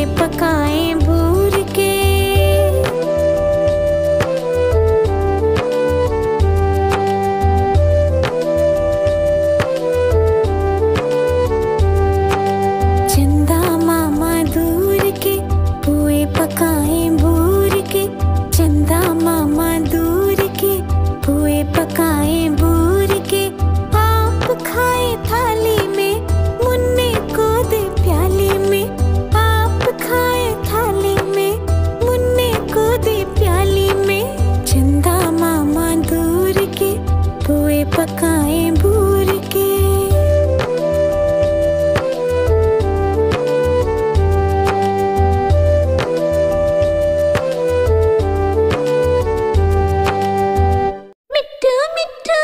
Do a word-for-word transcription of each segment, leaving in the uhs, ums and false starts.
पकाए भूर के। चंदा मामा दूर के पुए पकाए भूर के। चंदा मामा दूर के पुए पकाए भूर के। आप खाए थाली में, मुन्ने को दे प्याली में। आप खाए थाली में, मुन्ने को दे प्याली में। चंदा मामा दूर के पुए पकाए भूर के। मिट्ठू मिट्ठू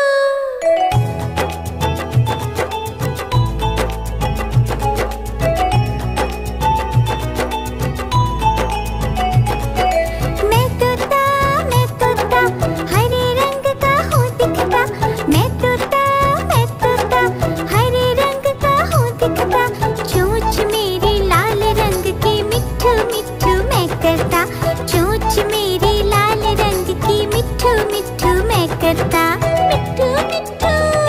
मैं तोता मैं तोता हरे रंग का हूँ दिखता। मैं तोता मैं तोता हरे रंग का हूँ दिखता। चोंच मेरी लाल रंग की मिट्ठू मिट्ठू मैं करता। चोंच मेरी लाल रंग की मिट्ठू मिट्ठू मैं करता। मिट्ठू मिट्ठू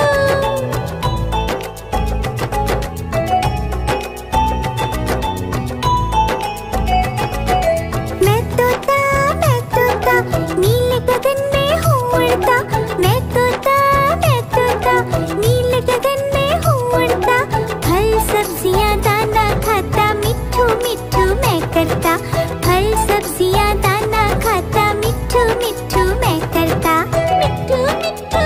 मैं तोता मैं तोता नीले गगन में हूँ उड़ता। मैं तोता मैं तोता नीले गगन में हूँ उड़ता। फल सब्जियाँ दाना खाता मिट्ठू मिट्ठू मैं करता। फल सब्जियाँ दाना खाता मिट्ठू मिट्ठू मैं करता। मिट्ठू मिट्ठू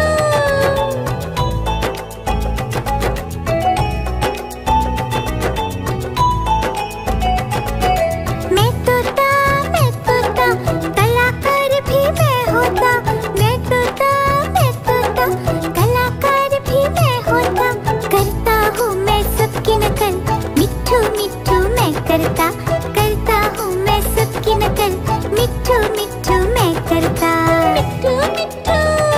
मैं तोता मैं तोता कलाकार भी मैं होता। मैं तोता मैं तोता कलाकार भी मैं होता। करता हूँ मैं सबकी नकल मिट्ठू मिट्ठू मैं करता। करता हूँ मैं सबकी नकल मिट्ठू मिट्ठू मैं करता। मिट्ठू मिट्ठू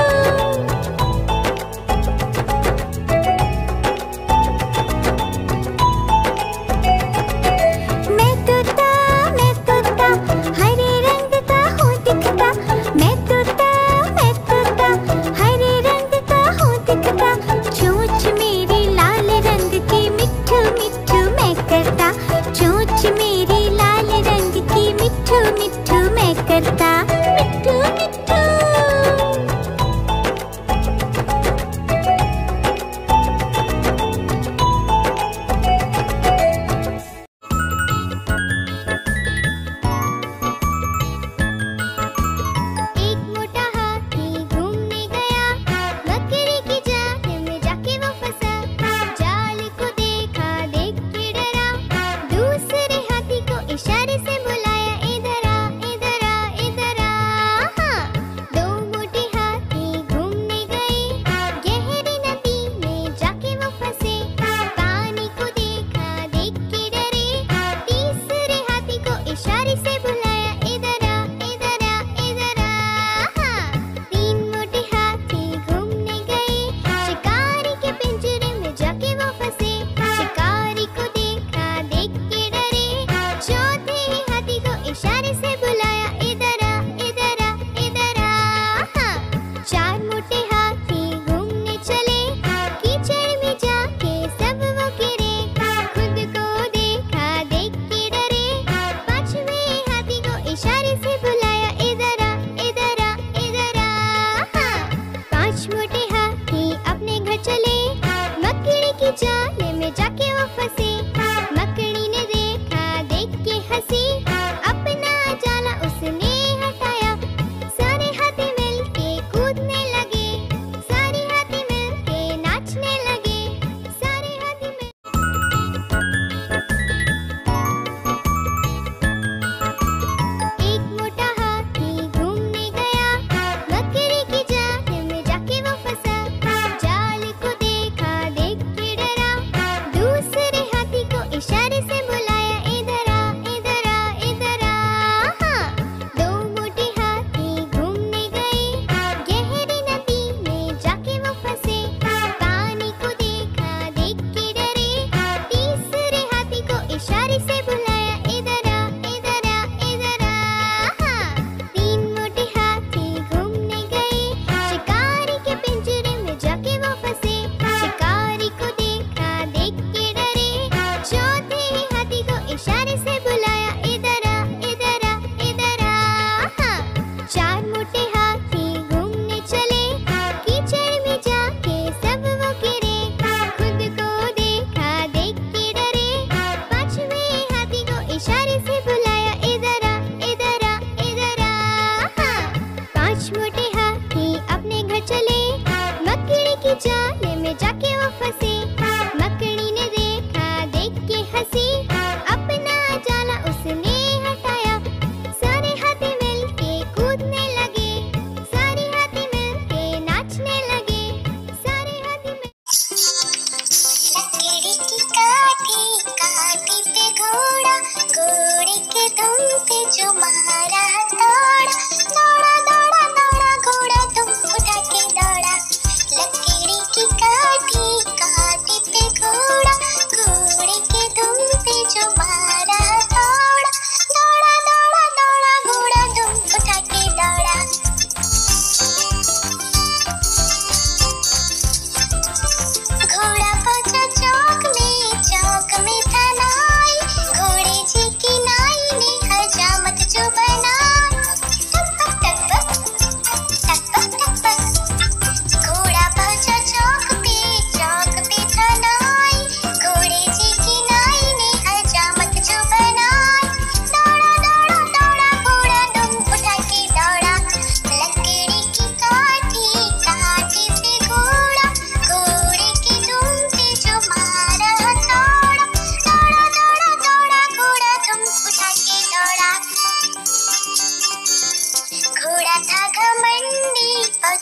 मैं तोता मैं तोता हरे रंग का हूँ दिखता। मैं तोता मैं तोता हरे रंग का हूँ दिखता। चोंच मेरी लाल रंग की मिट्ठू मिट्ठू मैं करता। चोंच मेरी लाल रंग की मिट्ठू मिट्ठू मैं करता।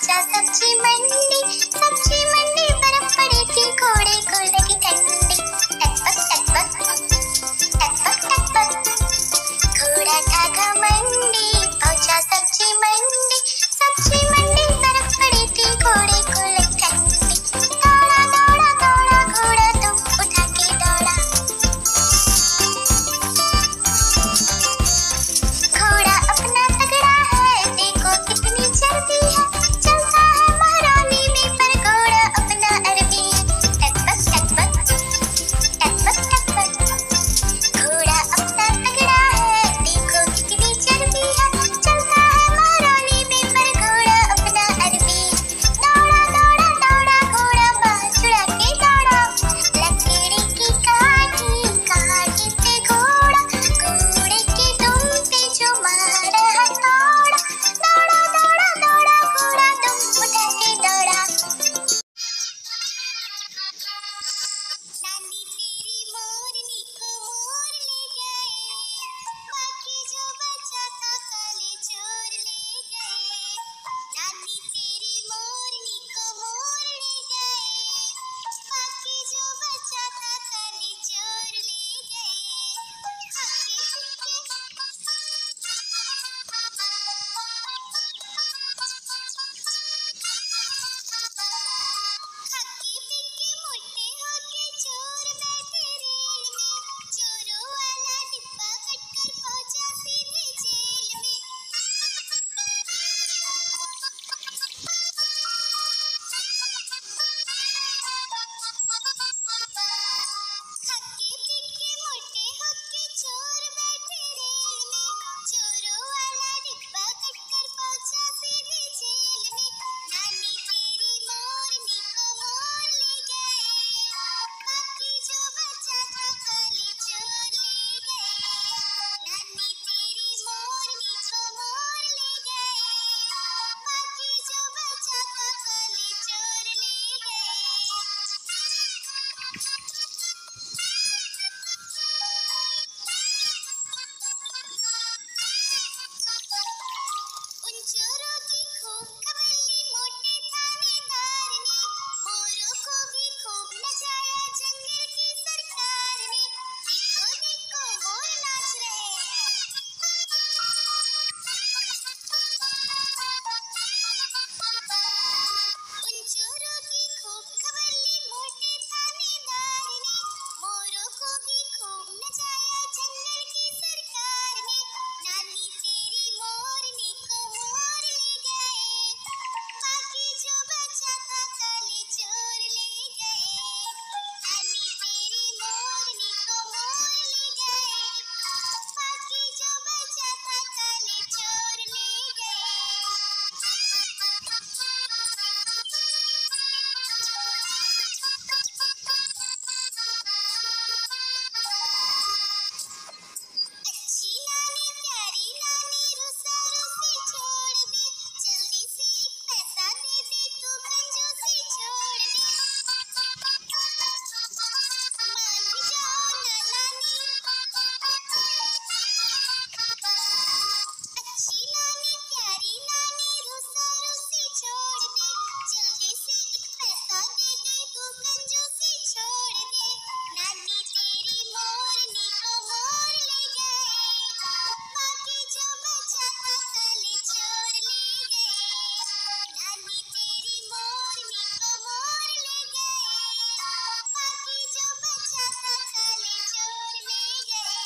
पहुंचा सब्जी मंडी, सब्जी मंडी बर्फ पड़ी थी, घोड़े को लगी ठंडी। टकपक टकपक टकपक टकपक घोड़ा था घमंडी, पहुंचा सब्जी मंडी, सब्जी मंडी बर्फ पड़ी थी, घोड़े को लगी ठंडी। दौड़ा दौड़ा दौड़ा घोड़ा दुम उठा के दौड़ा, घोड़ा अपना तगड़ा है, देखो कितनी चर्बी है, चलता है महारानी में पर घोड़ा अपना अरबी है। टकपक टकपक टकपक टकपक घोड़ा अपना तगड़ा है, देखो कितनी चर्बी है, चलता है महारानी में पर घोड़ा अपना अरबी है। दौड़ा दौड़ा दौड़ा घोड़ा बाहर छुड़ा के दौड़ा, लकड़ी की काठी काठी पे घोड़ा, घोड़े के दुम पे जो मारा हथौड़ा। दौड़ा दौड़ा दौड़ा घोड़ा दुम उठा के दौड़ा। नानी तेरी मोरनी को मोर ले गए, बाकी जो बचा था काले चोर ले गए। नानी तेरी मोरनी को मोर ले गए, बाकी जो बचा था काले चोर ले गए। हक्के पिक्के मोटे होके चोर बैठे रेल में, चोरों वाला डिब्बा कटकर पहुंचा सीधे जेल में। हक्के पिक्के मोटे होके चोर बैठे रेल में, चोरों वाला डिब्बा कटकर पहुंचा सीधे जेल में। नानी तेरी मोरनी को मोर ले गए, बाकी जो बचा था काले चोर ले गए। नानी तेरी मोरनी को मोर ले गए, बाकी जो बचा था काले चोर ले गए। उन चोरों की खूब खबल्ली मोटे थानेदार ने, मोरों को भी खूब नचाया जंगल की सरकार ने। देखो देखो मोर नाच रहे हैं, उन चोरों की खूब खबल्ली मोटे थानेदार ने, मोरों को भी खूब नचाया जंगल की सरकार ने। नानी तेरी मोरनी को मोर ले गए, बाकी जो बचा था काले चोर ले गए। नानी तेरी मोरनी को मोर ले गए, बाकी जो बचा था काले चोर ले गए। अच्छी नानी प्यारी नानी रुसा रुसी छोड़ दे, जल्दी से एक पैसा दे दे तू कंजूसी छोड़ दे। मान भी जाओ ना नानी, अच्छी नानी प्यारी नानी रुसा रुसी छोड़ दे, जल्दी से एक पैसा दे दे तू कंजूसी छोड़ दे। नानी तेरी मोरनी को मोर ले गए, बाकी जो बचा था काले चोर ले गए। नानी तेरी मोरनी को मोर ले गए, बाकी जो बचा था काले चोर ले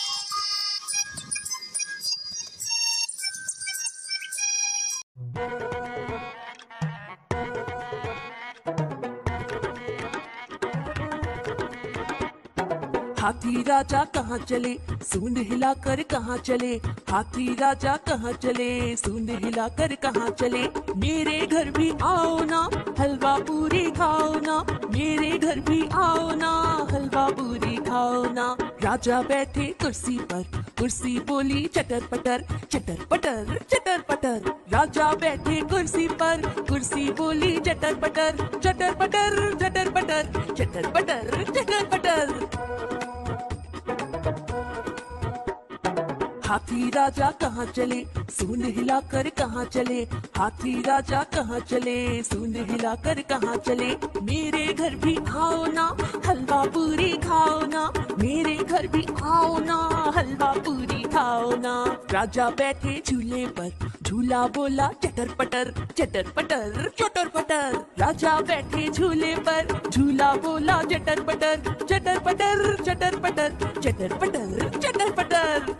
हाथी राजा कहाँ चले, सूंड हिलाकर कहाँ चले। हाथी राजा कहाँ चले, सूंड हिलाकर कहाँ चले। मेरे घर भी आओ ना, हलवा पूरी खाओ ना। मेरे घर भी आओ ना, हलवा पूरी खाओ ना। राजा बैठे कुर्सी पर, कुर्सी बोली चटर पटर, चटर पटर चटर पटर। राजा बैठे कुर्सी पर, कुर्सी बोली चटर पटर, चटर पटर चटर पटर, चटर पटर चटर पटर। हाथी राजा कहाँ चले, सूंड हिलाकर कहाँ चले, हाथी राजा कहाँ चले, सूंड हिलाकर कहाँ चले। मेरे घर भी आओ ना, हलवा पूरी खाओ ना, मेरे घर भी आओ ना, हलवा पूरी खाओ ना। राजा बैठे झूले पर, झूला बोला चटर पटर, चटर पटर चटर पटर। राजा बैठे झूले पर, झूला बोला चटर पटर, चटर पटर चटर पटर, चटर पटर चटर पटर।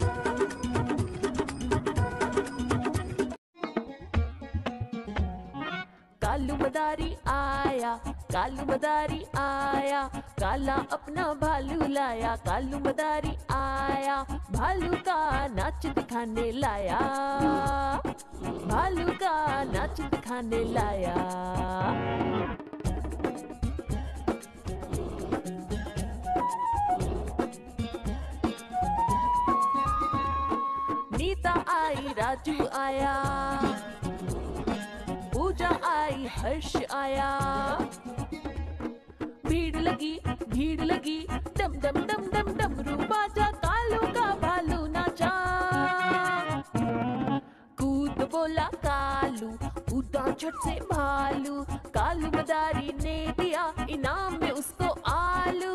कालू मदारी आया, कालू मदारी आया, काला अपना भालू लाया। कालू मदारी आया, भालू का नाच दिखाने लाया, भालू का नाच दिखाने लाया। नीता आई, राजू आया, पूजा आई, हर्ष आया। भीड़ लगी, भीड़ लगी, डम डम डम डम डमरू बाजा, कालू का भालू नाचा। कूद बोला कालू, कूदा झट से भालू, कालू मदारी ने दिया इनाम में उसको आलू।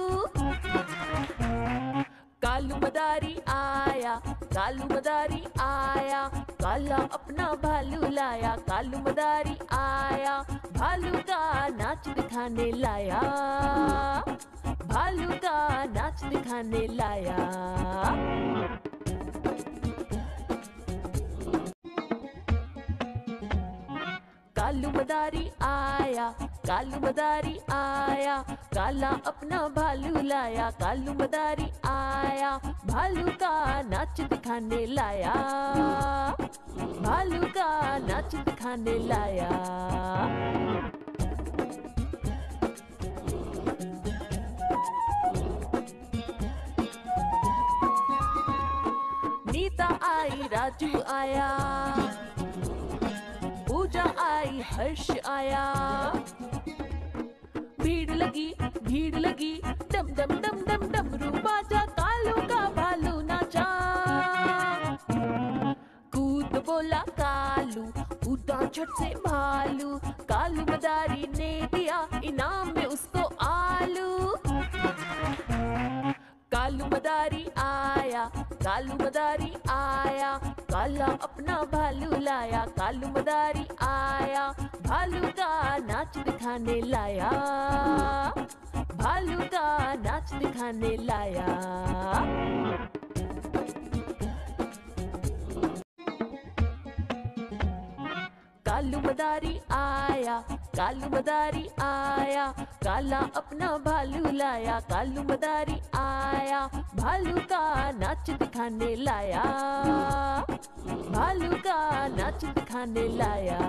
कालू मदारी आया, कालू मदारी आया, काला अपना भालू लाया। कालू मदारी आया, भालू का नाच दिखाने लाया, भालू का नाच दिखाने लाया। कालू मदारी आया, कालू मदारी आया, काला अपना भालू लाया। कालू मदारी आया, भालू का नाच दिखाने लाया, भालू का नाच दिखाने लाया। नीता आई, राजू आया, पूजा आई, हर्ष आया। भीड़ लगी, भीड़ लगी, डम डम डम डम डमरू बाजा, कालू का भालू नाचा। कूद बोला कालू, कूदा झट से भालू, कालू मदारी ने दिया इनाम में उसको आलू। कालू मदारी आया, कालू मदारी आया, काला अपना भालू लाया। कालू मदारी आया, भालू का नाच दिखाने लाया, भालू का नाच दिखाने लाया। कालू मदारी आया, कालू मदारी आया, काला अपना भालू लाया। कालू मदारी आया, भालू का नाच दिखाने लाया, भालू का नाच दिखाने लाया।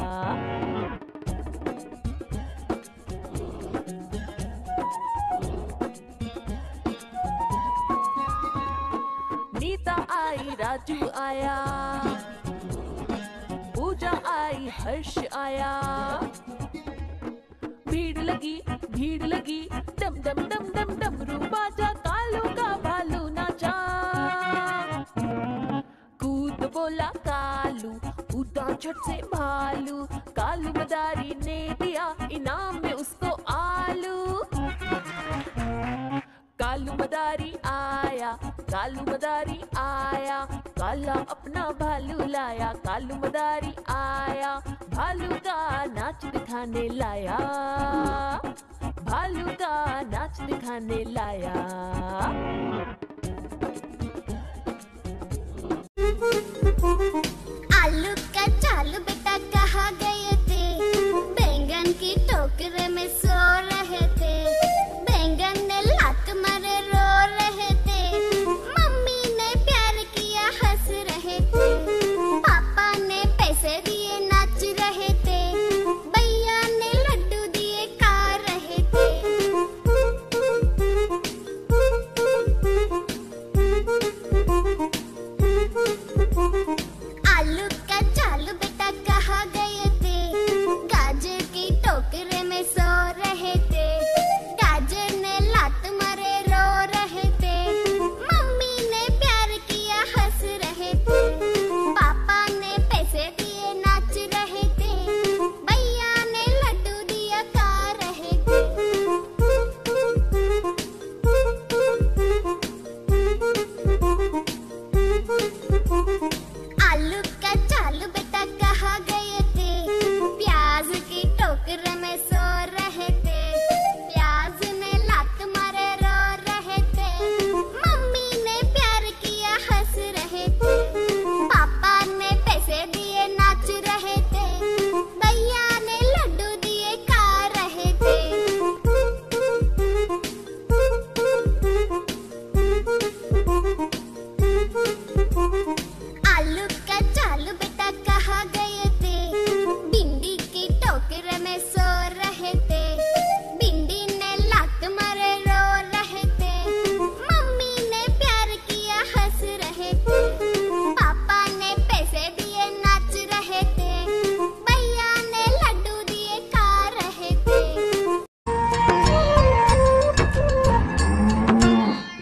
नीता आई, राजू आया, पूजा आई, हर्ष आया। भीड़ लगी, भीड़ लगी, डम डम डम डम डमरू बाजा, कालू का भालू नाचा। कूद बोला कालू, कूदा झट से भालू, कालू मदारी ने दिया इनाम में उसको आलू। कालू मदारी आया, कालू मदारी आया, काला अपना भालू लाया। कालू मदारी आया, भालू का नाच दिखाने लाया, भालू का नाच दिखाने लाया। आलू का चालू बेटा कहाँ गए थे, बैंगन की टोकरे में सो रहे थे। बैंगन ने लात मारे रो रहे थे, मम्मी ने प्यार किया हंस रहे थे, पापा ने पैसे दिए नाच रहे थे, भैया ने लड्डू दिए खा रहे थे।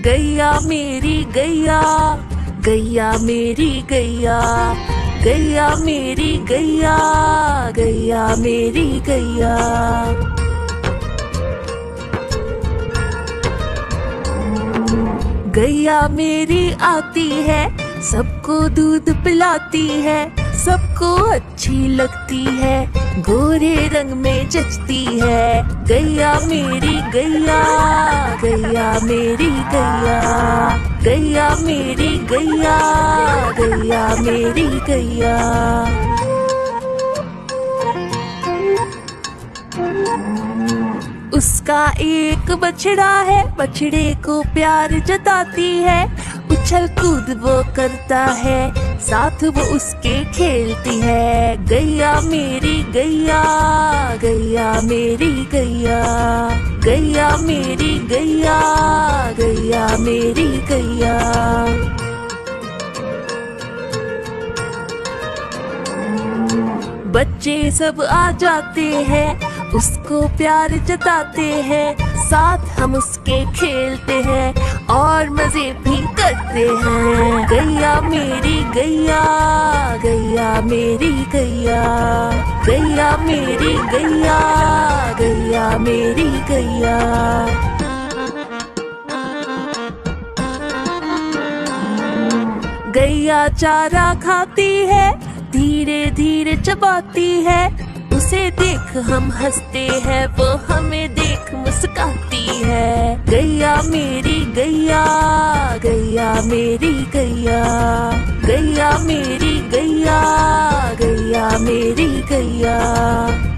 गैया मेरी गैया, गैया मेरी गैया, गैया मेरी गैया, गैया मेरी गैया। गैया मेरी आती है, सबको दूध पिलाती है, सबको अच्छी लगती है, गोरे रंग में जचती है। गैया मेरी गैया, गैया मेरी गैया, गैया मेरी गैया, गैया मेरी गैया। उसका एक बछड़ा है, बछड़े को प्यार जताती है, उछल कूद वो करता है, साथ वो उसके खेलती है। गैया मेरी गैया, गैया मेरी गैया, गैया मेरी गैया, गैया मेरी गैया। बच्चे सब आ जाते हैं, उसको प्यार जताते हैं, साथ हम उसके खेलते हैं और मजे भी करते हैं। गैया मेरी गैया, गैया मेरी गैया, गैया मेरी गैया, गैया मेरी गैया। गैया चारा खाती है, धीरे धीरे चबाती है, उसे देख हम हंसते हैं, वो हमें देख मुस्काती है। गैया मेरी गैया, गैया मेरी गैया, गैया मेरी गैया, गैया मेरी गैया।